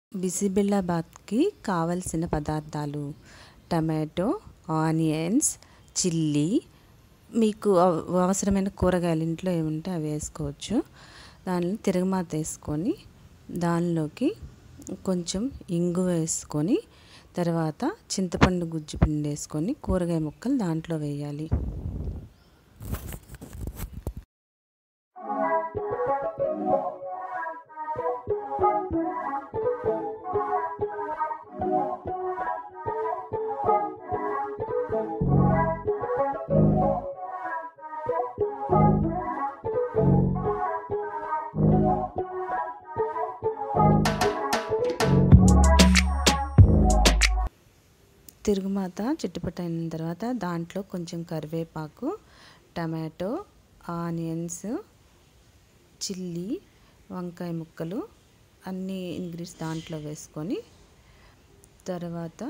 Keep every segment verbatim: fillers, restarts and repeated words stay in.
బిసిబెల్లాబాత్కి కావలసిన పదార్థాలు tomato, onions, chilli, మీకు అవసరమైన కూరగాయలు ఇంట్లో ఏముంటే అవి వేసుకోవచ్చు. దానిలో తిరగమాత వేసుకొని దానిలోకి కొంచెం ఇంగువ వేసుకొని తర్వాత చింతపండు గుజ్జు పిండి వేసుకొని కూరగాయ ముక్కలు దాంట్లో వేయాలి. తిరుగుమాత చిట్టుపట్టయిన తర్వాత దాంట్లో కొంచెం కరివేపాకు, టమాటో, ఆనియన్స్, చిల్లీ, వంకాయ ముక్కలు అన్ని ఇంగ్రీడియంట్స్ దాంట్లో వేసుకొని తర్వాత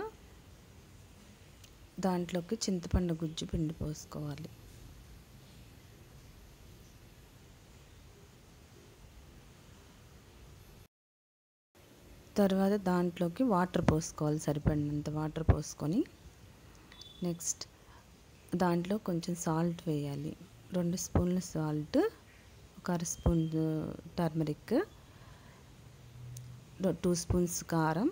దాంట్లోకి చింతపండు గుజ్జు పిండి పోసుకోవాలి. తర్వాత దాంట్లోకి వాటర్ పోసుకోవాలి, సరిపడినంత వాటర్ పోసుకొని నెక్స్ట్ దాంట్లో కొంచెం సాల్ట్ వేయాలి. రెండు స్పూన్ల సాల్ట్, ఒక అర స్పూన్ టర్మరిక్, టూ స్పూన్స్ కారం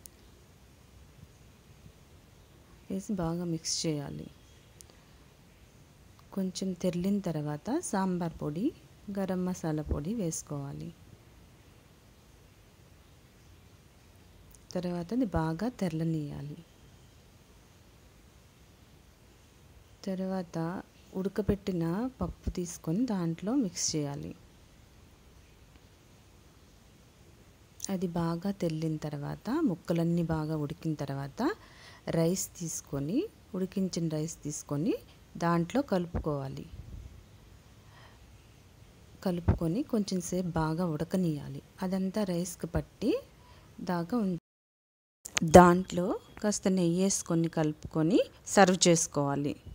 వేసి బాగా మిక్స్ చేయాలి. కొంచెం తెరిలిన తర్వాత సాంబార్ పొడి, గరం మసాలా పొడి వేసుకోవాలి. తర్వాత అది బాగా తెరలనియాలి. తర్వాత ఉడకపెట్టిన పప్పు తీసుకొని దాంట్లో మిక్స్ చేయాలి. అది బాగా తెల్లిన తర్వాత ముక్కలన్నీ బాగా ఉడికిన తర్వాత రైస్ తీసుకొని ఉడికించిన రైస్ తీసుకొని దాంట్లో కలుపుకోవాలి. కలుపుకొని కొంచెం సేపు బాగా ఉడకనియాలి. అదంతా రైస్కి పట్టి దాకా ఉం దాంట్లో కాస్త నెయ్యి వేసుకొని కలుపుకొని సర్వ్ చేసుకోవాలి.